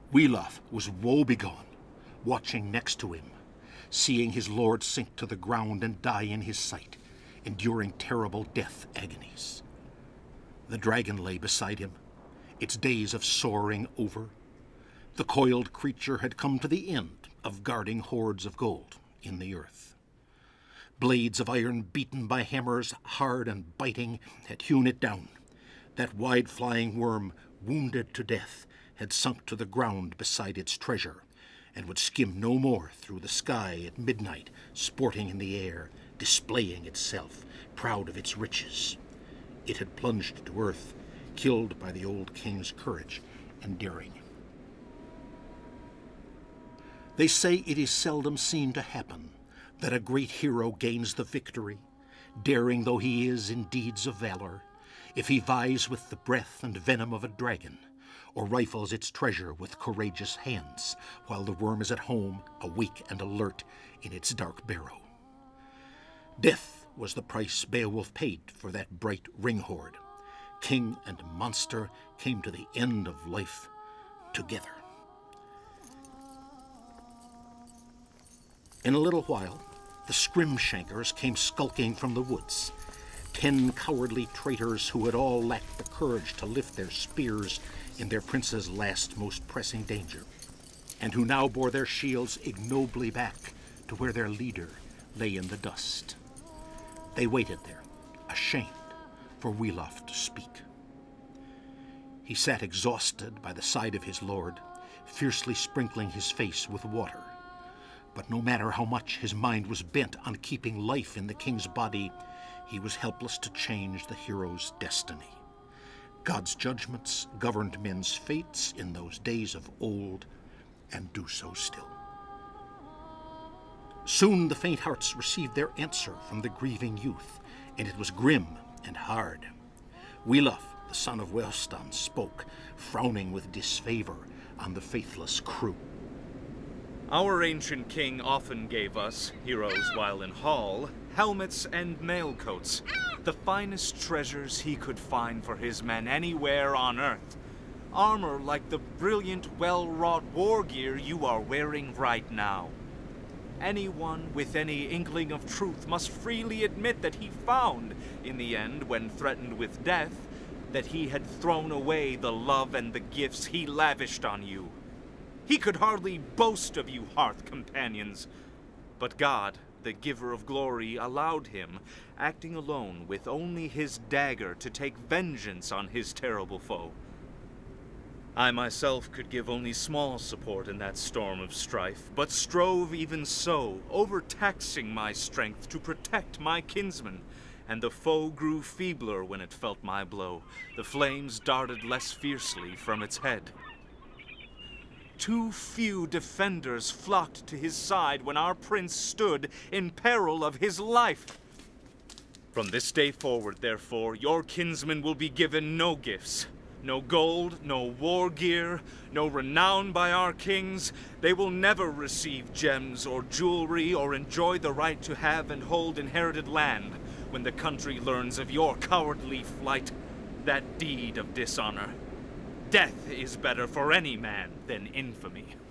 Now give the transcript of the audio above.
Wiglaf was woebegone, watching next to him, seeing his lord sink to the ground and die in his sight, enduring terrible death agonies. The dragon lay beside him, its days of soaring over. The coiled creature had come to the end of guarding hoards of gold in the earth. Blades of iron beaten by hammers, hard and biting, had hewn it down. That wide-flying worm, wounded to death, had sunk to the ground beside its treasure, and would skim no more through the sky at midnight, sporting in the air, displaying itself, proud of its riches. It had plunged to earth, killed by the old king's courage and daring. They say it is seldom seen to happen that a great hero gains the victory, daring though he is in deeds of valor, if he vies with the breath and venom of a dragon, or rifles its treasure with courageous hands, while the worm is at home, awake and alert in its dark barrow. Death was the price Beowulf paid for that bright ring-hoard. King and monster came to the end of life together. In a little while, the scrimshankers came skulking from the woods, 10 cowardly traitors who had all lacked the courage to lift their spears in their prince's last most pressing danger, and who now bore their shields ignobly back to where their leader lay in the dust. They waited there, ashamed, for Wiglaf to speak. He sat exhausted by the side of his lord, fiercely sprinkling his face with water. But no matter how much his mind was bent on keeping life in the king's body, he was helpless to change the hero's destiny. God's judgments governed men's fates in those days of old, and do so still. Soon the faint hearts received their answer from the grieving youth, and it was grim and hard. Wiglaf, the son of Welstan, spoke, frowning with disfavor on the faithless crew. Our ancient king often gave us, heroes while in hall, helmets and mail coats, the finest treasures he could find for his men anywhere on earth. Armor like the brilliant, well-wrought war gear you are wearing right now. Anyone with any inkling of truth must freely admit that he found, in the end, when threatened with death, that he had thrown away the love and the gifts he lavished on you. He could hardly boast of you, hearth companions. But God, the giver of glory, allowed him, acting alone with only his dagger, to take vengeance on his terrible foe. I myself could give only small support in that storm of strife, but strove even so, overtaxing my strength to protect my kinsmen, and the foe grew feebler when it felt my blow. The flames darted less fiercely from its head. Too few defenders flocked to his side when our prince stood in peril of his life. From this day forward, therefore, your kinsmen will be given no gifts. No gold, no war gear, no renown by our kings. They will never receive gems or jewelry or enjoy the right to have and hold inherited land when the country learns of your cowardly flight, that deed of dishonor. Death is better for any man than infamy.